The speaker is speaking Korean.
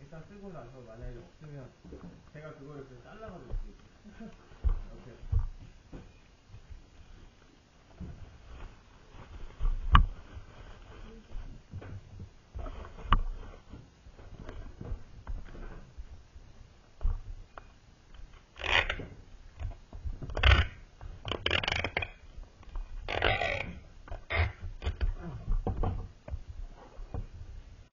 일단 쓰고 나서 만약에 없으면 제가 그거를 그냥 잘라가지고 드릴게요. 이렇게